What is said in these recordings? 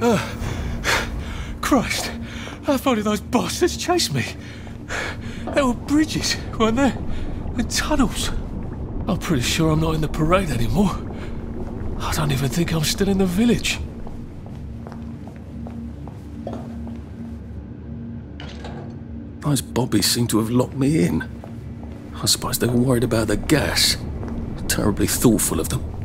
Christ, how far did those bastards chase me? There were bridges, weren't there? And tunnels. I'm pretty sure I'm not in the parade anymore. I don't even think I'm still in the village. Those bobbies seem to have locked me in. I suppose they were worried about the gas. Terribly thoughtful of them.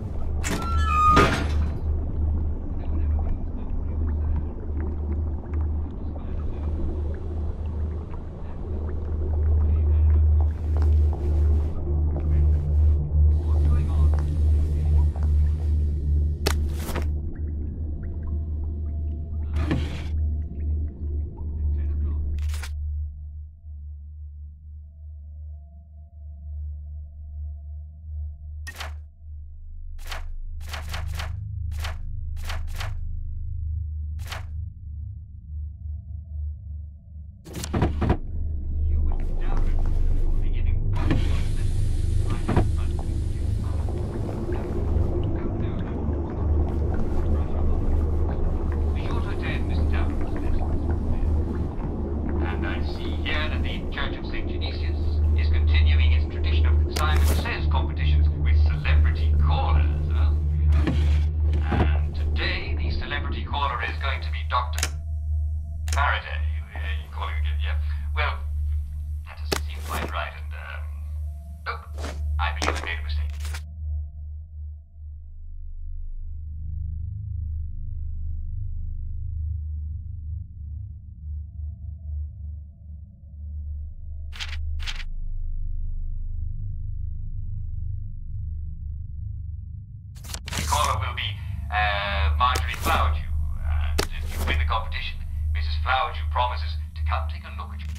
Will be Marjorie Flowerdew. And if you win the competition, Mrs. Flowerdew promises to come take a look at you.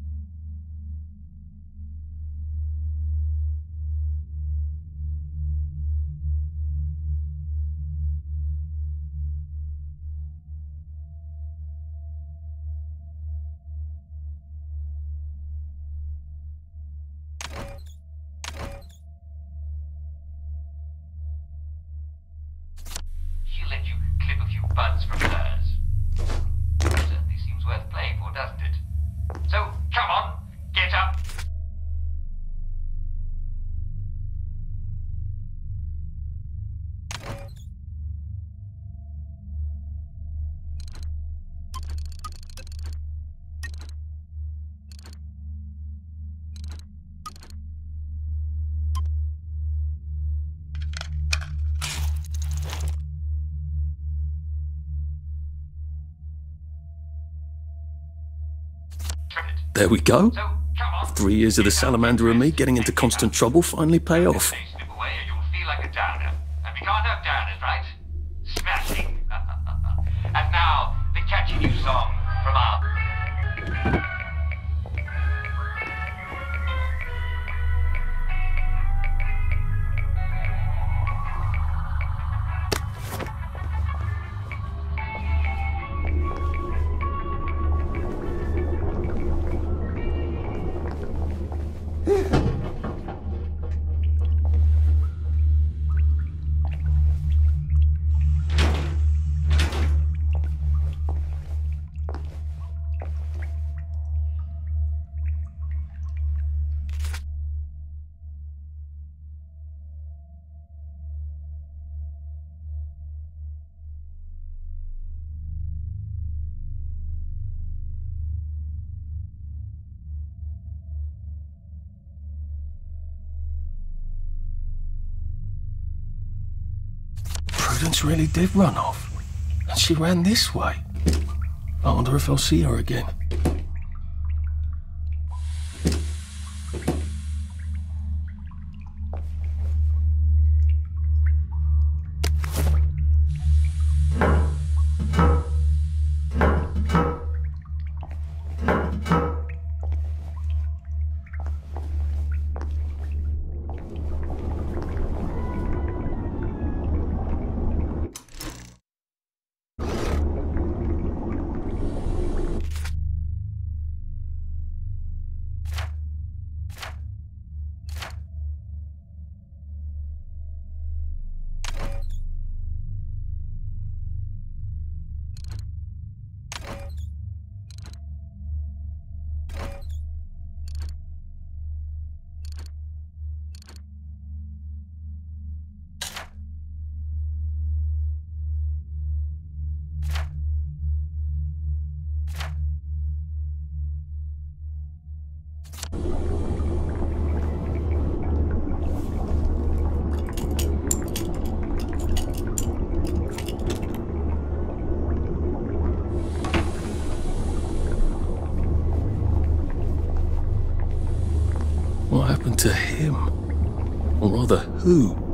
Let you clip a few buds from hers. Certainly seems worth playing for, doesn't it? So, come on, get up. There we go. So, come on. 3 years of the salamander and me getting into constant trouble finally pay off. Slip away or you'll feel like a downer. And we can't have downers, right? Smashing. And now, the catchy new song from our... Prudence really did run off. And she ran this way. I wonder if I'll see her again. to him? Or rather, who